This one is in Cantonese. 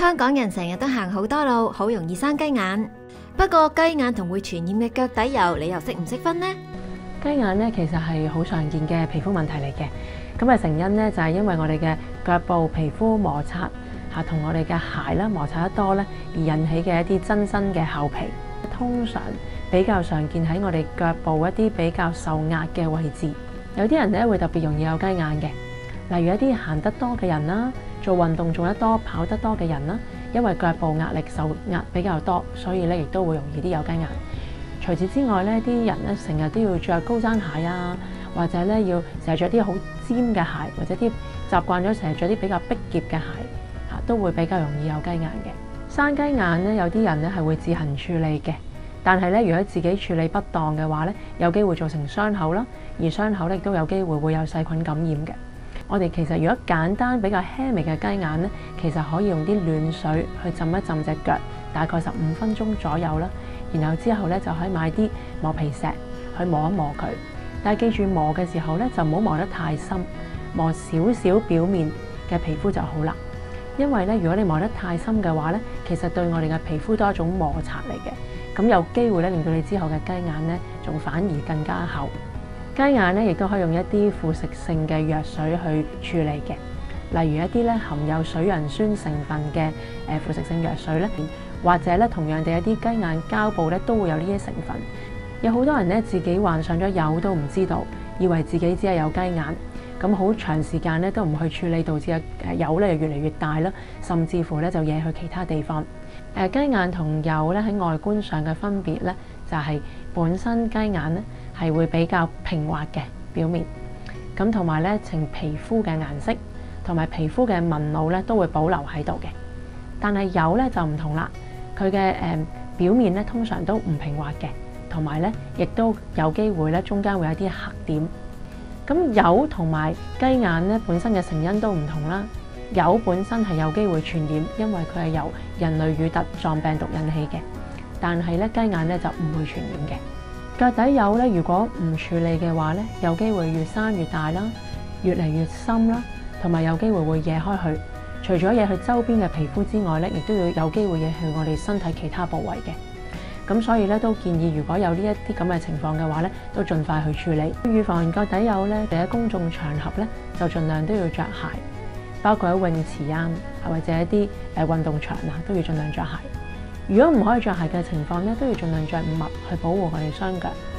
香港人成日都行好多路，好容易生雞眼。不過雞眼同會傳染嘅腳底油，你又識唔識分呢？ 雞眼咧其實係好常見嘅皮膚問題嚟嘅，咁啊成因咧就係因為我哋嘅腳部皮膚摩擦同我哋嘅鞋啦摩擦得多咧，而引起嘅一啲增生嘅厚皮，通常比較常見喺我哋腳部一啲比較受壓嘅位置。有啲人咧會特別容易有雞眼嘅，例如一啲行得多嘅人啦，做運動做得多、跑得多嘅人啦，因為腳部壓力受壓比較多，所以咧亦都會容易啲有雞眼。除此之外咧，啲人咧成日都要着高踭鞋啊，或者咧要成日着啲好尖嘅鞋，或者啲習慣咗成日着啲比較逼夾嘅鞋，都會比較容易有雞眼嘅。生雞眼咧，有啲人咧係會自行處理嘅，但係咧如果自己處理不當嘅話咧，有機會造成傷口啦，而傷口咧亦都有機會有細菌感染嘅。我哋其實如果簡單比較輕微嘅雞眼咧，其實可以用啲暖水去浸一浸隻腳，大概15分鐘左右啦。然後之後咧就可以買啲磨皮石去磨一磨佢，但係記住磨嘅時候咧就唔好磨得太深，磨少少表面嘅皮膚就好啦。因為咧如果你磨得太深嘅話咧，其實對我哋嘅皮膚都係一種摩擦嚟嘅，咁有機會咧令到你之後嘅雞眼咧仲反而更加厚。雞眼咧亦都可以用一啲腐蝕性嘅藥水去處理嘅，例如一啲咧含有水楊酸成分嘅腐蝕性藥水咧。或者咧，同樣地，一啲雞眼膠布咧都會有呢啲成分。有好多人咧自己患上咗疣都唔知道，以為自己只係有雞眼，咁好長時間咧都唔去處理，導致疣咧越嚟越大啦，甚至乎咧就惹去其他地方。雞眼同疣咧喺外觀上嘅分別咧，就係本身雞眼咧係會比較平滑嘅表面，咁同埋咧呈皮膚嘅顏色，同埋皮膚嘅紋路咧都會保留喺度嘅。但係疣咧就唔同啦。佢嘅表面咧通常都唔平滑嘅，同埋咧亦都有機會咧中間會有啲黑點。咁疣同埋雞眼咧本身嘅成因都唔同啦。疣本身係有機會傳染，因為佢係由人類乳突狀病毒引起嘅。但係咧雞眼咧就唔會傳染嘅。腳底疣咧如果唔處理嘅話咧，有機會越生越大啦，越嚟越深啦，同埋有機會會惹開去。除咗惹去周邊嘅皮膚之外咧，亦都要有機會惹去我哋身體其他部位嘅。咁所以咧都建議，如果有呢一啲咁嘅情況嘅話咧，都盡快去處理。預防腳底疣咧，喺公眾場合咧就盡量都要着鞋，包括喺泳池啊，或者一啲運動場啊，都要盡量着鞋。如果唔可以着鞋嘅情況咧，都要盡量着襪去保護我哋雙腳。